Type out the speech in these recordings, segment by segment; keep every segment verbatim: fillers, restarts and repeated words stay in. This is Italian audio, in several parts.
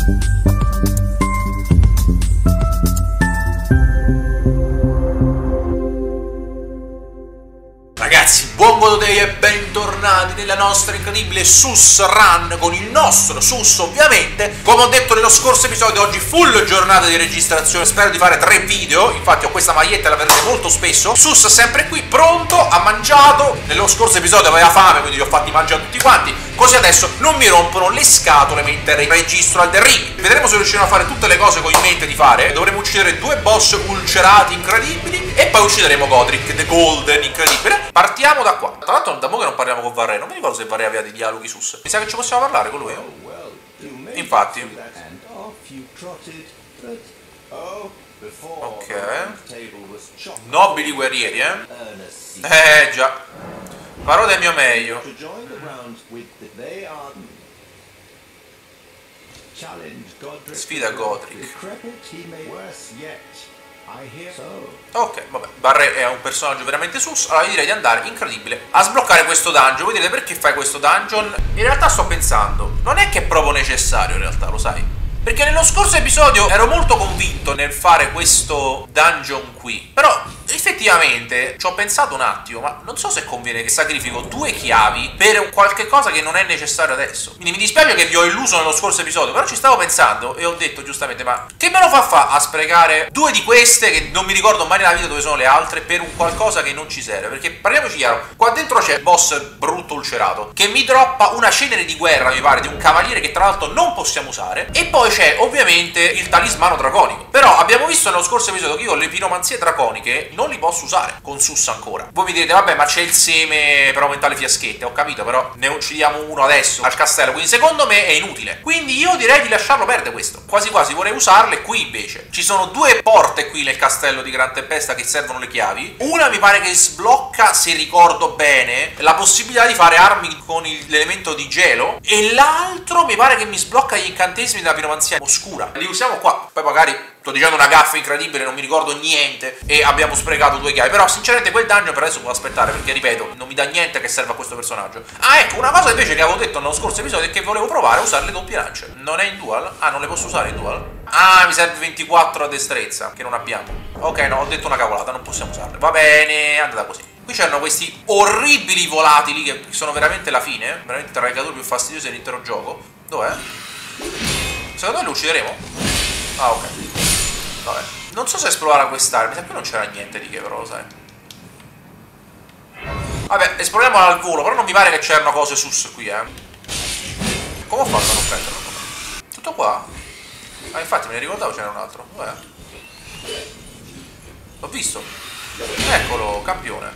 Ragazzi, buon Godo Day e bentornati nella nostra incredibile Sus Run con il nostro Sus, ovviamente. Come ho detto nello scorso episodio, oggi full giornata di registrazione, spero di fare tre video, infatti ho questa maglietta, la vedrete molto spesso. Sus sempre qui, pronto, ha mangiato, nello scorso episodio aveva fame, quindi li ho fatti mangiare tutti quanti, così adesso non mi rompono le scatole mentre registro Elden Ring. Vedremo se riusciremo a fare tutte le cose che ho in mente di fare. Dovremo uccidere due boss ulcerati incredibili e poi uccideremo Godric, The Golden, incredibile. Partiamo da qua. Tra l'altro da mo' che non parliamo con Varre, non mi ricordo se Varre aveva dei dialoghi sus. Mi sa che ci possiamo parlare con lui. Infatti. Ok. Nobili guerrieri, eh? Eh già. Farò del mio meglio. Sfida Godric. Ok, vabbè, Barre è un personaggio veramente sus. Allora io direi di andare, incredibile, a sbloccare questo dungeon. Voi direte perché fai questo dungeon? In realtà sto pensando, non è che è proprio necessario in realtà, lo sai? Perché nello scorso episodio ero molto convinto nel fare questo dungeon qui. Però effettivamente ci ho pensato un attimo, ma non so se conviene che sacrifico due chiavi per qualche cosa che non è necessario adesso. Quindi mi dispiace che vi ho illuso nello scorso episodio, però ci stavo pensando e ho detto giustamente, ma che me lo fa fa a sprecare due di queste che non mi ricordo mai nella vita dove sono le altre per un qualcosa che non ci serve? Perché parliamoci chiaro, qua dentro c'è il boss brutto ulcerato che mi droppa una cenere di guerra, mi pare, di un cavaliere che tra l'altro non possiamo usare, e poi c'è ovviamente il talismano draconico. Però abbiamo visto nello scorso episodio che io le piromanzie draconiche non li posso usare con Sus ancora. Voi mi direte, vabbè, ma c'è il seme per aumentare le fiaschette. Ho capito, però ne uccidiamo uno adesso al castello, quindi secondo me è inutile. Quindi io direi di lasciarlo perdere questo. Quasi quasi vorrei usarle qui invece. Ci sono due porte qui nel castello di Gran Tempesta che servono le chiavi. Una mi pare che sblocca, se ricordo bene, la possibilità di fare armi con l'elemento di gelo, e l'altro mi pare che mi sblocca gli incantesimi della piromanzia oscura. Li usiamo qua. Poi magari sto dicendo una gaffa incredibile, non mi ricordo niente e abbiamo sprecato due chiavi. Però sinceramente quel dungeon per adesso può aspettare, perché ripeto, non mi dà niente che serve a questo personaggio. Ah, ecco, una cosa invece che avevo detto nello scorso episodio è che volevo provare a usare le doppie lance. Non è in dual? Ah, non le posso usare in dual? Ah, mi serve ventiquattro a destrezza, che non abbiamo. Ok, no, ho detto una cavolata, non possiamo usarle. Va bene, è andata così. Qui c'erano questi orribili volatili che sono veramente la fine, veramente tra le creature più fastidiose dell'intero gioco. Dov'è? Secondo me lo uccideremo? Ah, ok. Vabbè. Non so se esplorare quest'area, mi sa che non c'era niente di che, però lo sai. Vabbè, esploriamola al volo, però non mi pare che c'erano cose sus qui, eh. Come ho fatto a non prenderlo? Tutto qua? Ah, infatti me ne ricordavo c'era un altro. Dov'è? L'ho visto. Eccolo, campione.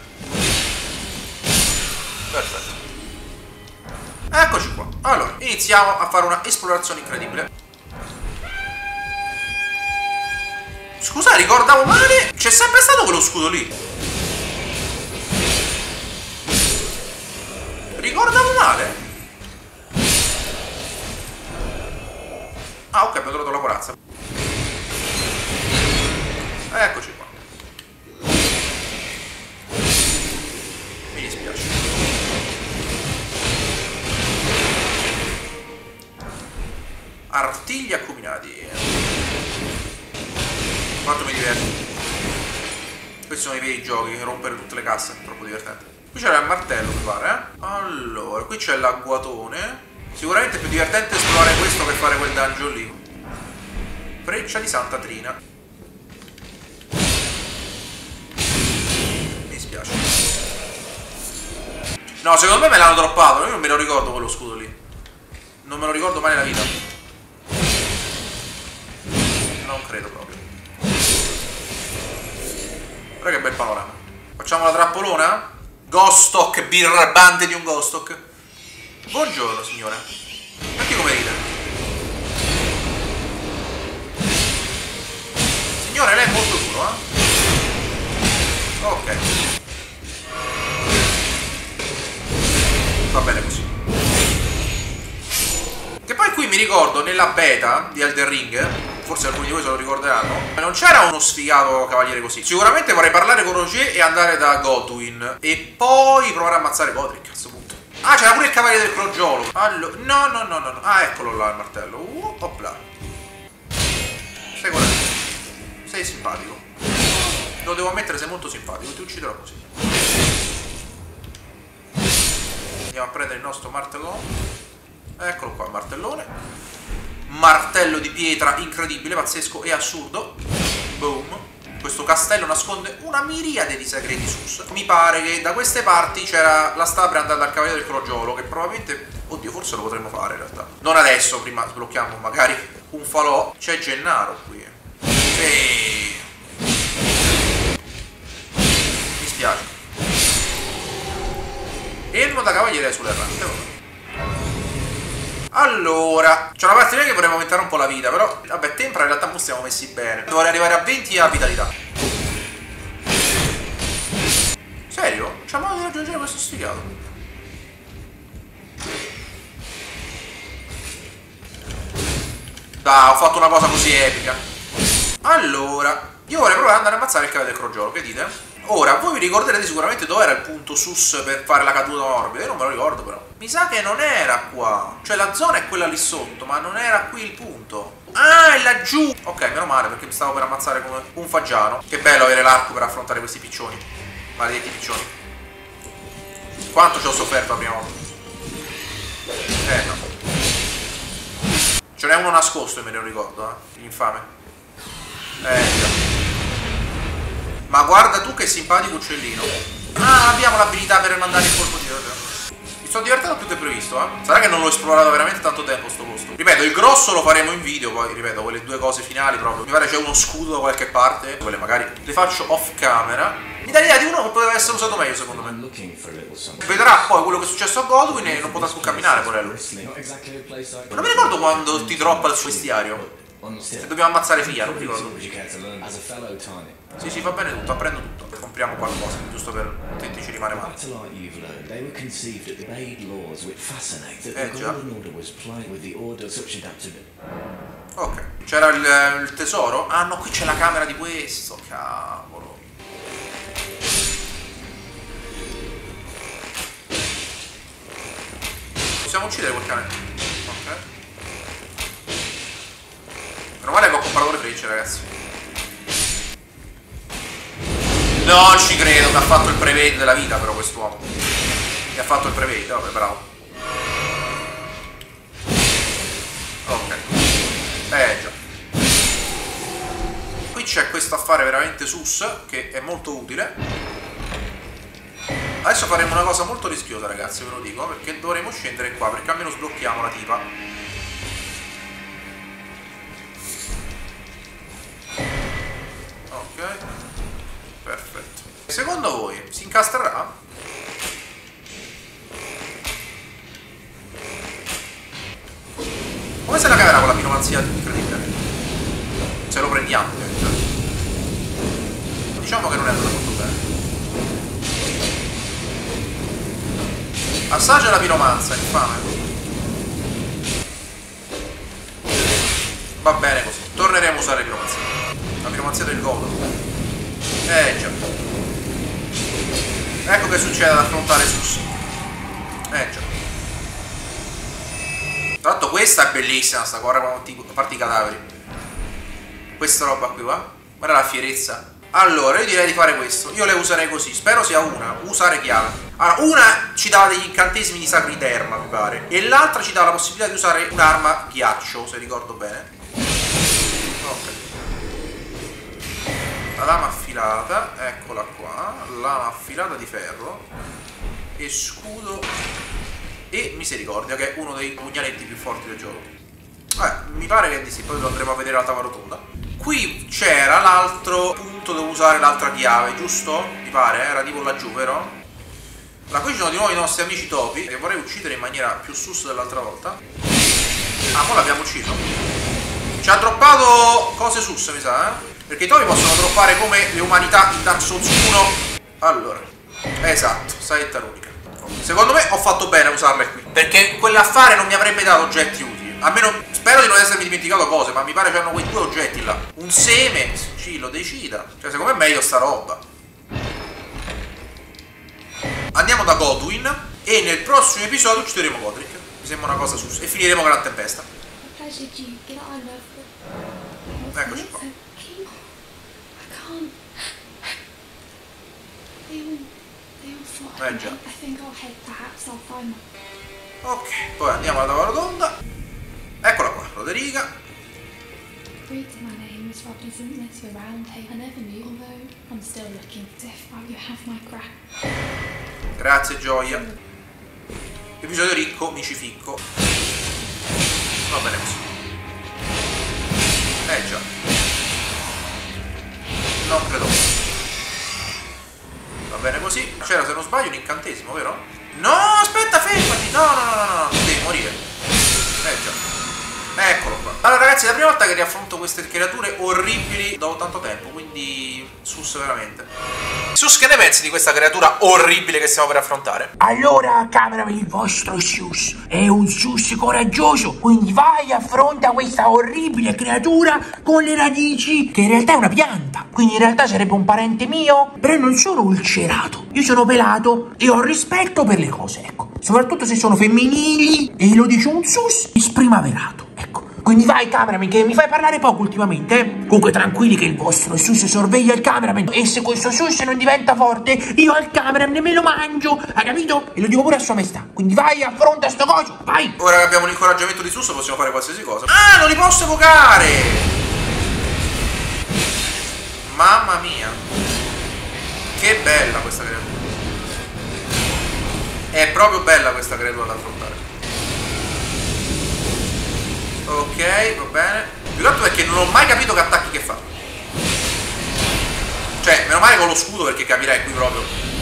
Perfetto. Eccoci qua. Allora, iniziamo a fare una esplorazione incredibile. Scusa, ricordavo male? C'è sempre stato quello scudo lì. Ricordavo male? Ah, ok, abbiamo trovato la corazza. Eccoci qua. Mi dispiace. Artigli acuminati. Quanto mi diverte. Questi sono i veri giochi, rompere tutte le casse, è troppo divertente. Qui c'era il martello, mi pare, eh? Allora, qui c'è l'agguatone. Sicuramente è più divertente esplorare questo che fare quel dungeon lì. Freccia di Santa Trina. Mi dispiace. No, secondo me me l'hanno droppato, io non me lo ricordo quello scudo lì. Non me lo ricordo mai nella vita. Non credo proprio. Guarda che bel panorama. Facciamo la trappolona? Ghostock, birrabante di un Ghostock. Buongiorno signore. Metti come ride. Signore, lei è molto duro, eh? Ok. Va bene così. Che poi qui mi ricordo nella beta di Elden Ring, forse alcuni di voi se lo ricorderanno, non c'era uno sfigato cavaliere così. Sicuramente vorrei parlare con Roger e andare da Godwyn e poi provare a ammazzare Godric a questo punto. Ah, c'era pure il cavaliere del crogiolo. Allora, no, no, no, no, no. Ah, eccolo là il martello. Uh, opla. sei simpatico. Lo devo ammettere, sei molto simpatico, ti ucciderò così. Andiamo a prendere il nostro martellone. Eccolo qua, il martellone. Martello di pietra incredibile, pazzesco e assurdo. Boom. Questo castello nasconde una miriade di segreti sus. Mi pare che da queste parti c'era la strada per andare dal Cavaliere del Crogiolo, che probabilmente, oddio, forse lo potremmo fare in realtà. Non adesso, prima sblocchiamo magari un falò. C'è Gennaro qui. Sì. Mi spiace. Elmo da Cavaliere sull'errante. Allora, c'è una parte mia che vorremmo aumentare un po' la vita, però vabbè, tempra in realtà non stiamo messi bene. Dovrei arrivare a venti a vitalità. Serio? C'è modo di raggiungere questo sfigato? Dai, ho fatto una cosa così epica. Allora, io vorrei provare ad andare a ammazzare il Cavaliere del Crogiolo, che dite? Ora, voi vi ricorderete sicuramente dove era il punto sus per fare la caduta orbita. Io non me lo ricordo però. Mi sa che non era qua. Cioè la zona è quella lì sotto, ma non era qui il punto. Ah, è laggiù. Ok, meno male, perché mi stavo per ammazzare come un fagiano. Che bello avere l'arco per affrontare questi piccioni. Maledetti piccioni. Quanto ci ho sofferto la prima volta. Eh no. Ce n'è uno nascosto, me ne ricordo, eh. Infame. Eh già. Ma guarda tu che simpatico uccellino. Ah, abbiamo l'abilità per mandare il colpo di ragione. Mi sto divertendo più che previsto, eh. Sarà che non l'ho esplorato veramente tanto tempo sto posto. Ripeto, il grosso lo faremo in video, poi ripeto, quelle due cose finali proprio. Mi pare c'è uno scudo da qualche parte. Quelle magari le faccio off camera. Mi dà l'idea di uno che poteva essere usato meglio secondo me. Vedrà poi quello che è successo a Godwin e non potrà più camminare, porello. Non mi ricordo quando ti droppa il suo vestiario. Se dobbiamo ammazzare Fia, non mi ricordo. Sì, sì, va bene tutto, apprendo tutto. Compriamo qualcosa, giusto per tutti ci rimane male. Eh già. Ok, c'era il, il tesoro? Ah no, qui c'è la camera di questo, cavolo. Possiamo uccidere quel cane? Ok. Meno male che ho comprato le frecce, ragazzi. Non ci credo, mi ha fatto il prevede della vita però quest'uomo. Mi ha fatto il prevede, vabbè, bravo. Ok. Eh già. Qui c'è questo affare veramente sus, che è molto utile. Adesso faremo una cosa molto rischiosa, ragazzi, ve lo dico, perché dovremo scendere qua, perché almeno sblocchiamo la tipa. Ok. Perfetto. Secondo voi si incastrerà? Come se la caverà con la piromanzia incredibile? Se lo prendiamo, ovviamente. Diciamo che non è andato molto bene. Assaggia la piromanza, infame. Va bene così. Torneremo a usare la piromanzia. La piromanzia del Godo. Eh già. Ecco che succede ad affrontare Sus. Eh già. Tra l'altro questa è bellissima sta guarda quando parti i cadaveri. Questa roba qui va. Guarda la fierezza. Allora io direi di fare questo. Io le userei così. Spero sia una. Usare chiave. Allora una ci dà degli incantesimi di sacriterma mi pare. E l'altra ci dà la possibilità di usare un'arma ghiaccio, se ricordo bene. Ok. La lama affilata, eccola qua, lama affilata di ferro e scudo e misericordia, che è uno dei pugnaletti più forti del gioco. Eh, mi pare che di sì, poi lo andremo a vedere la tavola rotonda. Qui c'era l'altro punto dove usare l'altra chiave, giusto? Mi pare, era tipo laggiù, vero? Allora, qui ci sono di nuovo i nostri amici topi, che vorrei uccidere in maniera più sus dell'altra volta. Ah, poi l'abbiamo ucciso. Ci ha droppato cose sus, mi sa, eh? Perché i topi possono droppare come le umanità in Dark Souls uno. Allora, esatto, saetta l'unica. Secondo me ho fatto bene a usarle qui, perché quell'affare non mi avrebbe dato oggetti utili. Almeno spero di non essermi dimenticato cose, ma mi pare che hanno quei due oggetti là. Un seme, sì, lo decida. Cioè, secondo me è meglio sta roba. Andiamo da Godwin e nel prossimo episodio uccideremo Godric. Mi sembra una cosa sus. E finiremo Gran Tempesta. Eccoci qua. can't. They all, they all thought Eh già. I think I'll head perhaps I'll find them. Ok, poi andiamo alla tavola rotonda. Eccola qua, Roderica. Reading my name is rubbed isn't this your round table. I never knew, although I'm still looking as if you have my crack. Grazie Gioia. Episodio ricco, mi ci ficco. Va bene così. Eh già. Non credo. Va bene così. C'era, se non sbaglio, un incantesimo, vero? No, aspetta, fermati. No, no, no, no, no, devi morire. Eh già. Eccolo qua. Allora ragazzi, è la prima volta che riaffronto queste creature orribili dopo tanto tempo, quindi sus veramente. Sus, che ne pensi di questa creatura orribile che stiamo per affrontare? Allora, cameraman, il vostro Sus è un Sus coraggioso, quindi vai e affronta questa orribile creatura con le radici, che in realtà è una pianta, quindi in realtà sarebbe un parente mio, però non sono ulcerato, io sono pelato e ho rispetto per le cose, ecco, soprattutto se sono femminili e lo dice un Sus sprimaverato. Ecco, quindi vai cameraman che mi fai parlare poco ultimamente, eh? Comunque tranquilli che il vostro Sus sorveglia il cameraman e se questo Sus non diventa forte io al cameraman me lo mangio, hai capito? E lo dico pure a sua maestà, quindi vai, affronta sto coso, vai! Ora che abbiamo l'incoraggiamento di Sus possiamo fare qualsiasi cosa. Ah, non li posso evocare! Mamma mia! Che bella questa creatura! È proprio bella questa creatura da affrontare. Ok, va bene. Più che altro perché non ho mai capito che attacchi che fa. Cioè, meno male con lo scudo perché capirai qui proprio.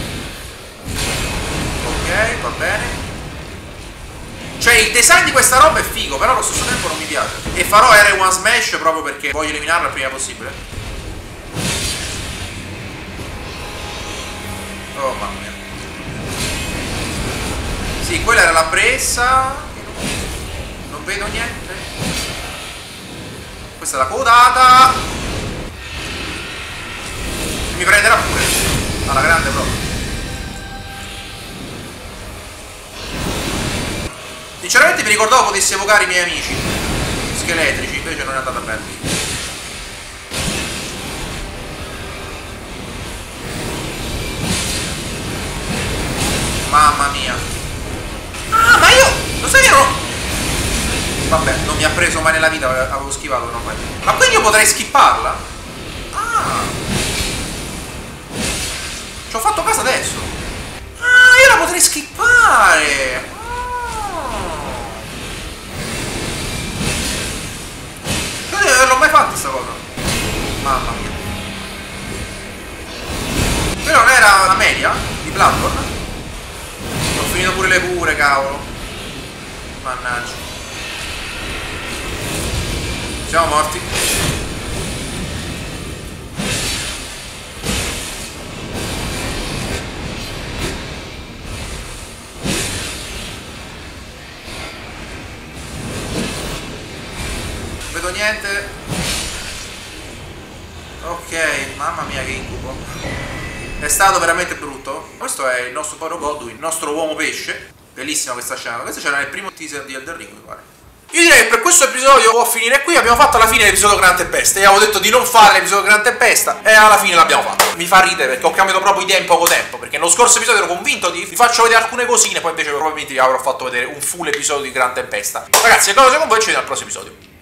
Ok, va bene. Cioè, il design di questa roba è figo, però allo stesso tempo non mi piace. E farò R uno Smash proprio perché voglio eliminarla il prima possibile. Oh, mamma mia. Sì, quella era la presa. Non vedo niente. Questa è la codata. Mi prenderà pure. Alla grande proprio. Sinceramente mi ricordavo potessi evocare i miei amici scheletrici, invece non è andata bene. Mamma mia. Ah, ma io lo sai che ero... Vabbè, non mi ha preso mai nella vita, avevo schivato però mai. Ma quindi io potrei skipparla? Ah! Ci ho fatto caso adesso. Ah, io la potrei skippare! Ah. Non l'ho mai fatta sta cosa. Mamma mia. Quella non era la media di Bloodborne? Ho finito pure le cure, cavolo. Mannaggia. Siamo morti. Non vedo niente. Ok, mamma mia che incubo. È stato veramente brutto. Questo è il nostro povero Godwin, il nostro uomo pesce. Bellissima questa scena. Questa c'era nel primo teaser di Elden Ring, mi pare. Io direi che per questo episodio può finire qui. Abbiamo fatto alla fine l'episodio Gran Tempesta. E avevo detto di non fare l'episodio Gran Tempesta e alla fine l'abbiamo fatto. Mi fa ridere perché ho cambiato proprio idea in poco tempo. Perché nello scorso episodio ero convinto di vi faccio vedere alcune cosine, poi invece probabilmente vi avrò fatto vedere un full episodio di Gran Tempesta. Ragazzi, è cosa con voi, ci vediamo al prossimo episodio.